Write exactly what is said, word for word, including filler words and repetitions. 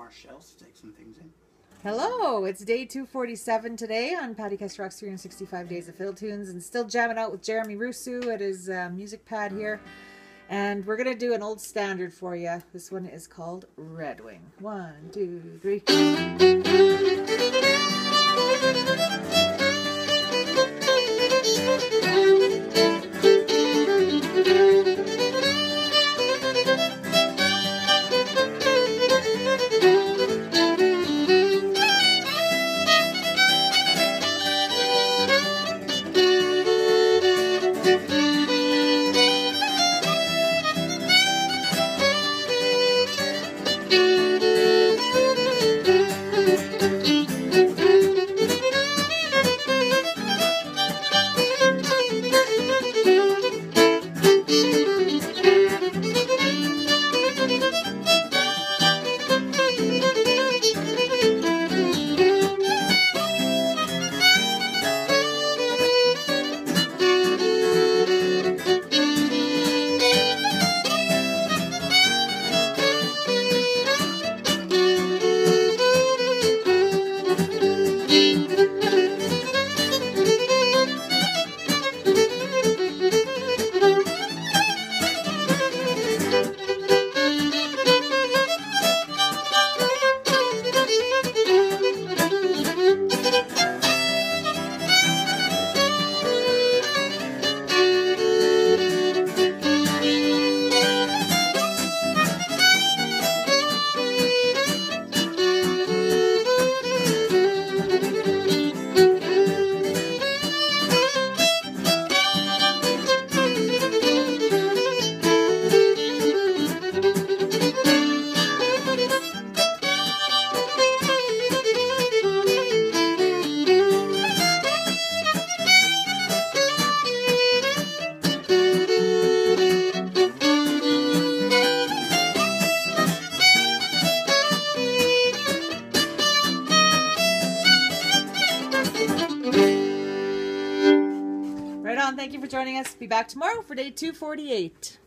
Marshall's to take some things in. Hello, it's day two forty-seven today on Patti Kusturok's three hundred sixty-five Days of Fiddle Tunes, and still jamming out with Jeremy Rusu at his uh, music pad here. And we're going to do an old standard for you. This one is called Red Wing. One, two, three. Right on. Thank you for joining us. Be back tomorrow for day two forty-eight.